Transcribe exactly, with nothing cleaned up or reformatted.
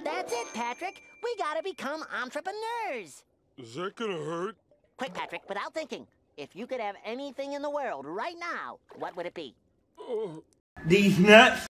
That's it, Patrick. We gotta become entrepreneurs. Is that gonna hurt? Quick, Patrick, without thinking. If you could have anything in the world right now, what would it be? Oh. These nuts.